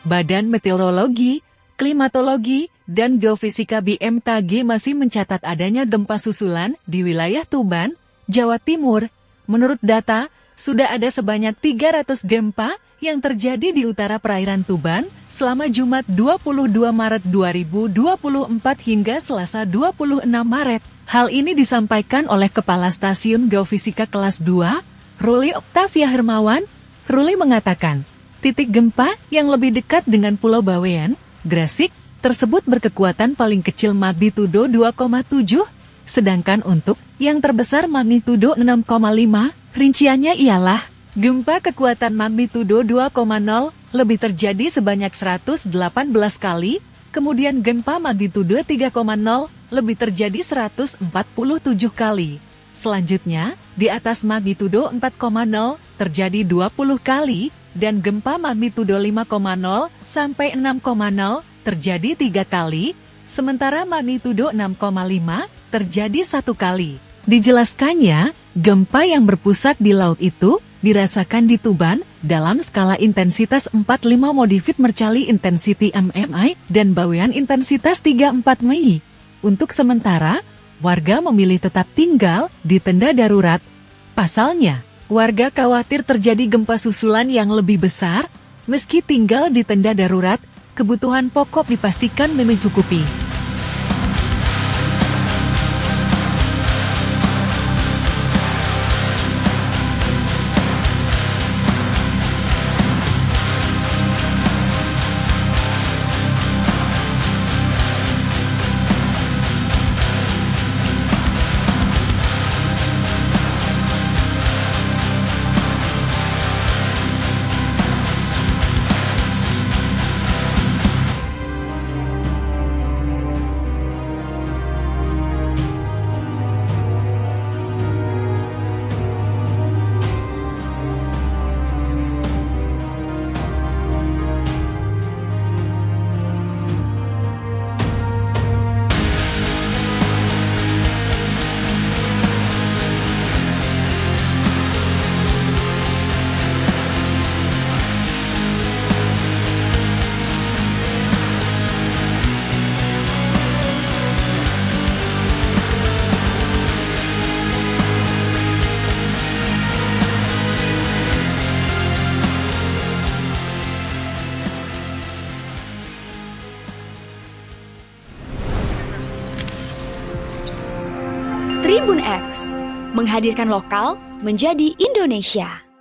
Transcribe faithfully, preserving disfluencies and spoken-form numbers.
Badan Meteorologi, Klimatologi, dan Geofisika B M K G masih mencatat adanya gempa susulan di wilayah Tuban, Jawa Timur. Menurut data, sudah ada sebanyak tiga ratus gempa yang terjadi di utara perairan Tuban selama Jumat dua puluh dua Maret dua ribu dua puluh empat hingga Selasa dua puluh enam Maret. Hal ini disampaikan oleh Kepala Stasiun Geofisika Kelas dua, Ruli Oktavia Hermawan. Ruli mengatakan, titik gempa yang lebih dekat dengan Pulau Bawean, Gresik, tersebut berkekuatan paling kecil magnitudo dua koma tujuh, sedangkan untuk yang terbesar magnitudo enam koma lima, rinciannya ialah gempa kekuatan magnitudo dua koma nol lebih terjadi sebanyak seratus delapan belas kali, kemudian gempa magnitudo tiga koma nol lebih terjadi seratus empat puluh tujuh kali. Selanjutnya, di atas magnitudo empat koma nol terjadi dua puluh kali, dan gempa magnitudo lima koma nol sampai enam koma nol terjadi tiga kali, sementara magnitudo enam koma lima terjadi satu kali. Dijelaskannya, gempa yang berpusat di laut itu dirasakan di Tuban dalam skala intensitas empat puluh lima Modified Mercalli Intensity M M I dan Bawean intensitas tiga puluh empat M I. Untuk sementara, warga memilih tetap tinggal di tenda darurat. Pasalnya, warga khawatir terjadi gempa susulan yang lebih besar. Meski tinggal di tenda darurat, kebutuhan pokok dipastikan mencukupi. Tribun X, menghadirkan lokal menjadi Indonesia.